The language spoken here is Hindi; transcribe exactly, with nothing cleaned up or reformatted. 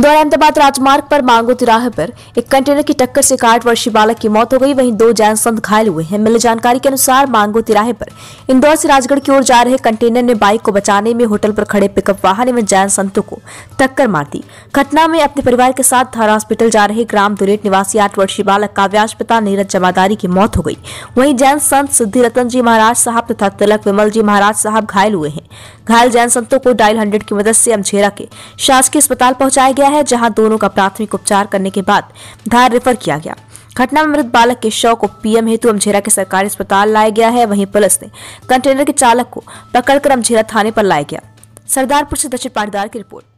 इंदौर अहमदाबाद राजमार्ग पर मांगो तिराहे पर एक कंटेनर की टक्कर से एक आठ वर्षीय बालक की मौत हो गई, वहीं दो जैन संत घायल हुए हैं। मिली जानकारी के अनुसार मांगो तिराहे पर इंदौर से राजगढ़ की ओर जा रहे कंटेनर ने बाइक को बचाने में होटल पर खड़े पिकअप वाहन में जैन संतों को टक्कर मार दी। घटना में अपने परिवार के साथ धारा हॉस्पिटल जा रहे ग्राम दुरेट निवासी आठ वर्षीय बालक काव्याश पिता नीरज जमादारी की मौत हो गई। वहीं जैन संत सिद्धि रतन जी महाराज साहब तथा तिलक विमल जी महाराज साहब घायल हुए हैं। घायल जैन संतों को डायल हंड्रेड की मदद से अमझेरा के शासकीय अस्पताल पहुंचाया गया है, जहां दोनों का प्राथमिक उपचार करने के बाद धार रेफर किया गया। घटना में मृत बालक के शव को पीएम हेतु अमझेरा के सरकारी अस्पताल लाया गया है। वहीं पुलिस ने कंटेनर के चालक को पकड़कर अमझेरा थाने पर लाया गया। सरदारपुर से दक्षिण पाटीदार की रिपोर्ट।